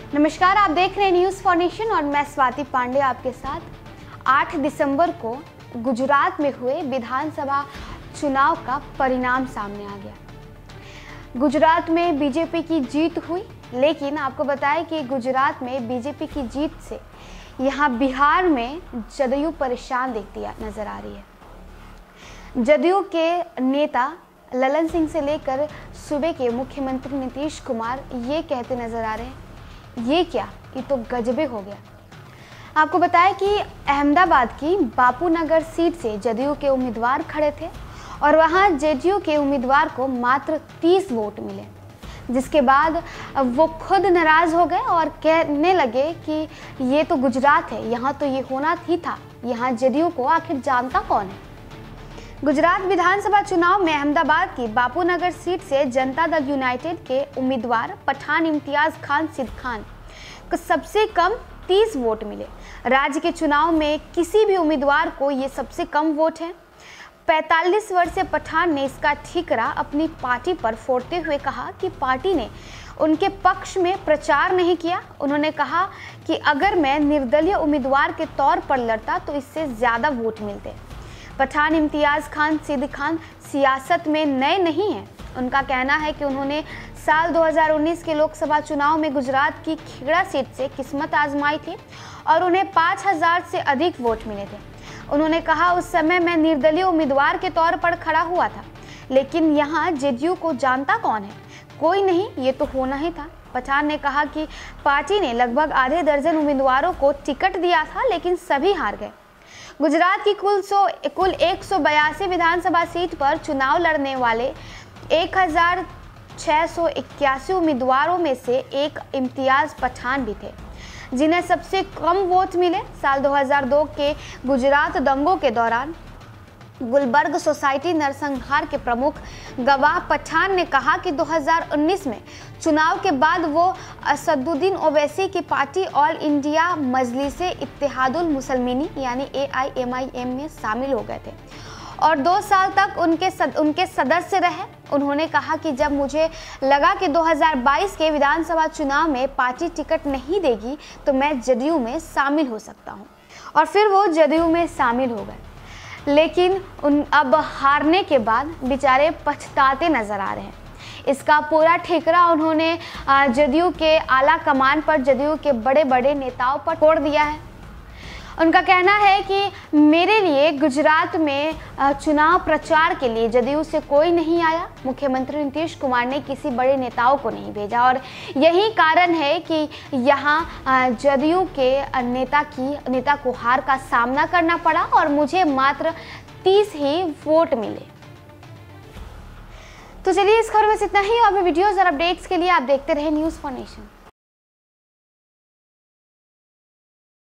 नमस्कार, आप देख रहे हैं न्यूज़ फॉर नेशन और मैं स्वाति पांडे आपके साथ। 8 दिसंबर को गुजरात में हुए विधानसभा चुनाव का परिणाम सामने आ गया। गुजरात में बीजेपी की जीत हुई, लेकिन आपको बताएं कि गुजरात में बीजेपी की जीत से यहाँ बिहार में जदयू परेशान दिखती नजर आ रही है। जदयू के नेता ललन सिंह से लेकर सूबे के मुख्यमंत्री नीतीश कुमार ये कहते नजर आ रहे हैं, ये क्या, ये तो गजबे हो गया। आपको बताएं कि अहमदाबाद की बापू नगर सीट से जदयू के उम्मीदवार खड़े थे और वहां जेडीयू के उम्मीदवार को मात्र 30 वोट मिले, जिसके बाद वो खुद नाराज हो गए और कहने लगे कि ये तो गुजरात है, यहाँ तो ये होना ही था, यहाँ जेडीयू को आखिर जानता कौन है। गुजरात विधानसभा चुनाव में अहमदाबाद की बापू नगर सीट से जनता दल यूनाइटेड के उम्मीदवार पठान इम्तियाज खान सिद्ध खान को सबसे कम 30 वोट मिले। राज्य के चुनाव में किसी भी उम्मीदवार को ये सबसे कम वोट है। 45 वर्षीय पठान ने इसका ठीकरा अपनी पार्टी पर फोड़ते हुए कहा कि पार्टी ने उनके पक्ष में प्रचार नहीं किया। उन्होंने कहा कि अगर मैं निर्दलीय उम्मीदवार के तौर पर लड़ता तो इससे ज़्यादा वोट मिलते। पठान इम्तियाज खान सिद्ध खान सियासत में नए नहीं हैं। उनका कहना है कि उन्होंने साल 2019 के लोकसभा चुनाव में गुजरात की खेड़ा सीट से किस्मत आजमाई थी और उन्हें 5000 से अधिक वोट मिले थे। उन्होंने कहा, उस समय मैं निर्दलीय उम्मीदवार के तौर पर खड़ा हुआ था, लेकिन यहाँ जेडीयू को जानता कौन है, कोई नहीं, ये तो होना ही था। पठान ने कहा कि पार्टी ने लगभग आधे दर्जन उम्मीदवारों को टिकट दिया था, लेकिन सभी हार गए। गुजरात की कुल 182 विधानसभा सीट पर चुनाव लड़ने वाले 1681 उम्मीदवारों में से एक इम्तियाज पठान भी थे, जिन्हें सबसे कम वोट मिले। साल 2002 के गुजरात दंगों के दौरान गुलबर्ग सोसाइटी नरसंहार के प्रमुख गवाह पठान ने कहा कि 2019 में चुनाव के बाद वो असदुद्दीन ओवैसी की party all India Majlise Ittehadul Muslimeen यानी AIMIM में शामिल हो गए थे और 2 साल तक उनके सदस्य रहे। उन्होंने कहा कि जब मुझे लगा कि 2022 के विधानसभा चुनाव में पार्टी टिकट नहीं देगी तो मैं जदयू में शामिल हो सकता हूं, और फिर वो जदयू में शामिल हो गए। लेकिन अब हारने के बाद बेचारे पछताते नजर आ रहे हैं। इसका पूरा ठिकरा उन्होंने जदयू के आला कमान पर, जदयू के बड़े बड़े नेताओं पर फोड़ दिया है। उनका कहना है कि मेरे लिए गुजरात में चुनाव प्रचार के लिए जदयू से कोई नहीं आया, मुख्यमंत्री नीतीश कुमार ने किसी बड़े नेताओं को नहीं भेजा और यही कारण है कि यहाँ जदयू के नेता को हार का सामना करना पड़ा और मुझे मात्र 30 ही वोट मिले। तो चलिए, इस खबर में इतना ही। और वीडियोस और अपडेट्स के लिए आप देखते रहे न्यूज़ फॉर नेशन।